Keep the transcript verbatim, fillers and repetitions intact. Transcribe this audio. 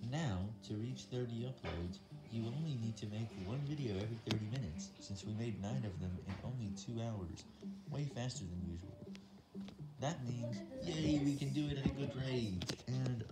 Now, to reach thirty uploads, you only need to make one video every thirty minutes, since we made nine of them in only two hours, way faster than usual. That means, yay, we can do it at a good rate, and